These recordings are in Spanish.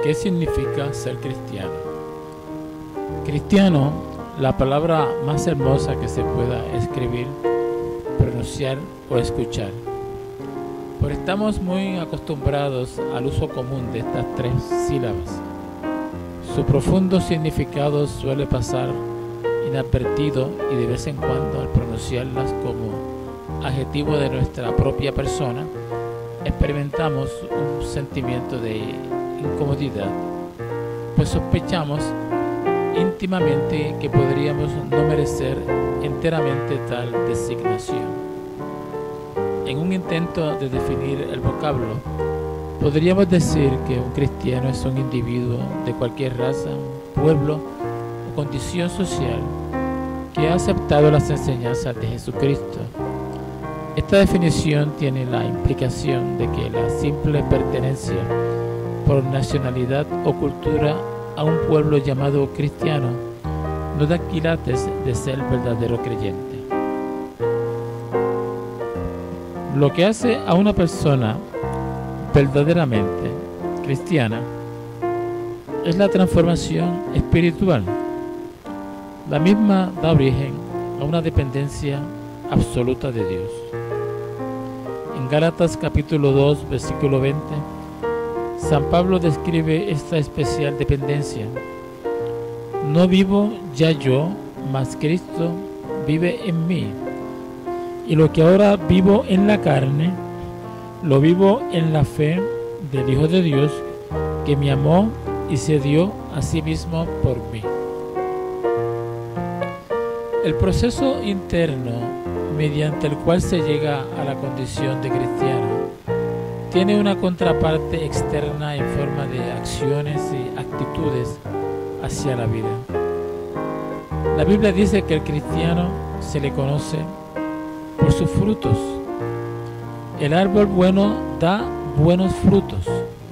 ¿Qué significa ser cristiano? Cristiano, la palabra más hermosa que se pueda escribir, pronunciar o escuchar. Pero estamos muy acostumbrados al uso común de estas tres sílabas. Su profundo significado suele pasar inadvertido y de vez en cuando al pronunciarlas como adjetivo de nuestra propia persona, experimentamos un sentimiento de incomodidad, pues sospechamos íntimamente que podríamos no merecer enteramente tal designación. En un intento de definir el vocablo, podríamos decir que un cristiano es un individuo de cualquier raza, pueblo o condición social que ha aceptado las enseñanzas de Jesucristo. Esta definición tiene la implicación de que la simple pertenencia por nacionalidad o cultura a un pueblo llamado cristiano no da quilates de ser verdadero creyente. Lo que hace a una persona verdaderamente cristiana es la transformación espiritual. La misma da origen a una dependencia absoluta de Dios. En Gálatas capítulo 2, versículo 20, San Pablo describe esta especial dependencia. No vivo ya yo, mas Cristo vive en mí. Y lo que ahora vivo en la carne, lo vivo en la fe del Hijo de Dios, que me amó y se dio a sí mismo por mí. El proceso interno mediante el cual se llega a la condición de cristiano tiene una contraparte externa en forma de acciones y actitudes hacia la vida. La Biblia dice que el cristiano se le conoce por sus frutos. El árbol bueno da buenos frutos.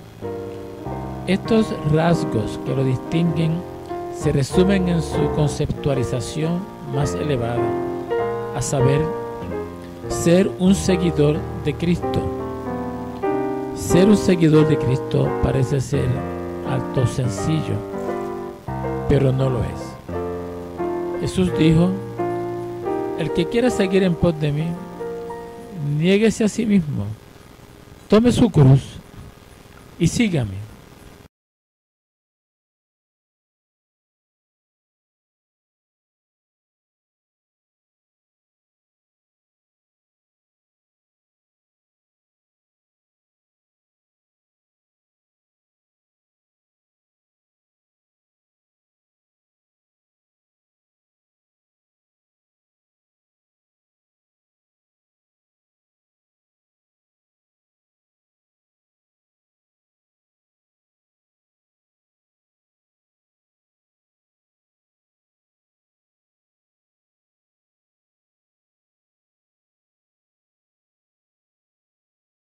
Estos rasgos que lo distinguen se resumen en su conceptualización más elevada, a saber, ser un seguidor de Cristo. Ser un seguidor de Cristo parece ser algo sencillo, pero no lo es. Jesús dijo: el que quiera seguir en pos de mí, niéguese a sí mismo, tome su cruz y sígame.